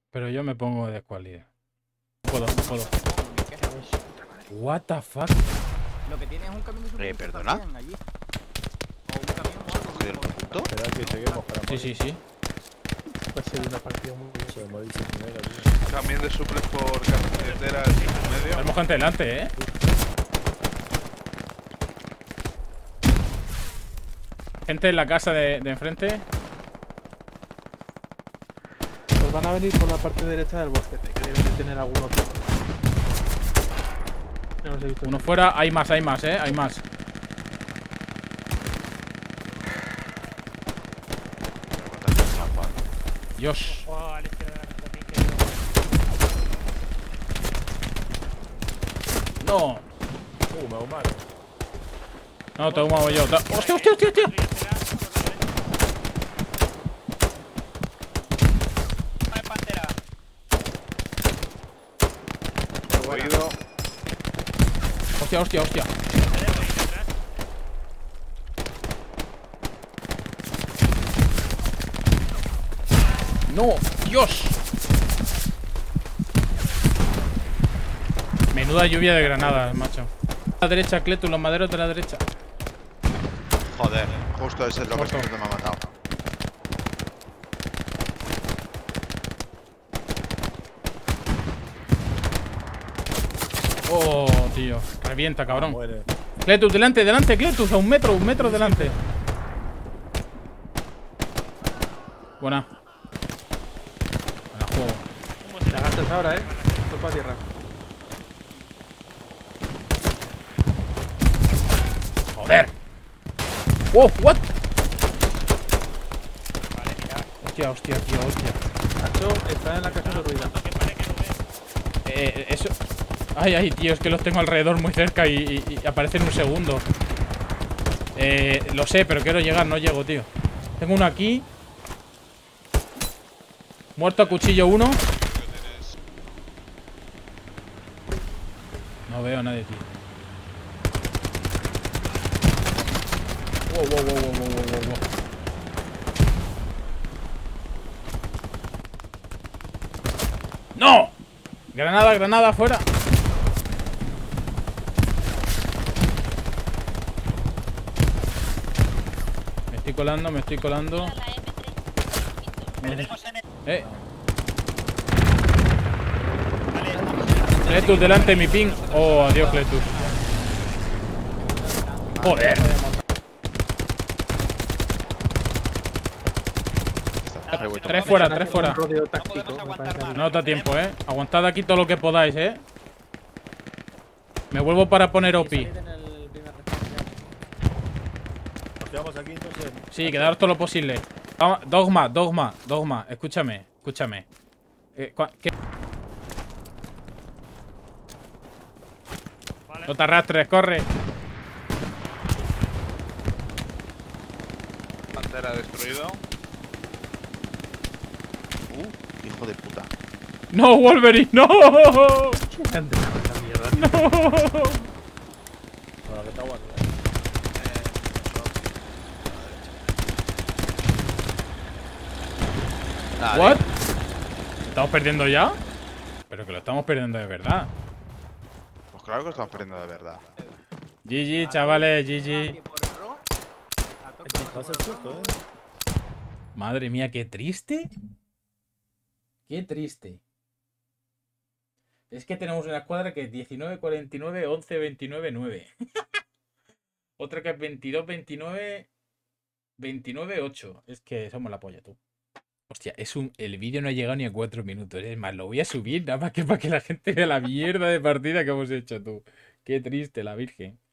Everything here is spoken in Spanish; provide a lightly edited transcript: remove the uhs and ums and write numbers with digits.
Pero yo me pongo de escualidad. No puedo, no puedo. What the fuck? Lo que tiene es un camión de ¿Perdona? allí. O un camión o ¿Has algo. cogido el punto? Espera que lleguemos para Sí, sí, sí. Va a ser una partida muy buena. Se me dice primero, tío. También de suples por carretera al 5,5. Tenemos gente delante, ¿eh? Gente en la casa de enfrente. Pues van a venir por la parte derecha del bosquete, que deben de tener algunos. No los he visto. Uno fuera. Hay más, ¿eh? Hay más. Dios. No. Me ahumaron. No, te he humado yo. ¡Hostia, hostia, hostia, hostia! Oído. Hostia, hostia, hostia. ¡No! ¡Dios! Menuda lluvia de granadas, macho. A la derecha, Cletus, los maderos de la derecha. Joder, justo ese es lo que Muerto. me ha matado. Oh, tío. Revienta, cabrón. Muere. Cletus, delante, delante, Cletus. A un metro delante. Buena. Buena juego. La gastas ahora, Esto para tierra. Joder. Oh, what? Hostia, hostia, tío, hostia. Nacho está en la casa de ruina. Eso. Ay, ay, tío, es que los tengo alrededor muy cerca y aparecen en un segundo. Lo sé, pero quiero llegar, no llego, tío. Tengo uno aquí. Muerto a cuchillo uno. No veo a nadie, tío. Wow, wow, wow, wow, wow, wow, wow. ¡No! Granada, granada, afuera. Me estoy colando, me estoy colando. Cletus, delante, mi ping. Oh, adiós, Cletus. Joder. Tres fuera, tres fuera. Un rodeo táctico, me parece. No da tiempo, Aguantad aquí todo lo que podáis, Me vuelvo para poner OPI. Nos quedamos aquí entonces. Sí, quedaros todo lo posible. Dogma, dogma, dogma. Escúchame, escúchame. ¿Qué? No te arrastres, corre. Pantera destruido. Hijo de puta. No, Wolverine, no. Anda, la mierda. No. Bueno, que te aguanto, What? ¿Estamos perdiendo ya? Pero que lo estamos perdiendo de verdad. Pues claro que lo estamos perdiendo de verdad. GG, chavales, GG. Pasa el susto, Madre mía, qué triste. Qué triste. Es que tenemos una escuadra que es 19-49, 11-29, 9. Otra que es 22-29, 29-8. Es que somos la polla, tú. Hostia, el vídeo no ha llegado ni a 4 minutos. Es más, lo voy a subir nada más que para que la gente vea la mierda de partida que hemos hecho, tú. Qué triste, la virgen.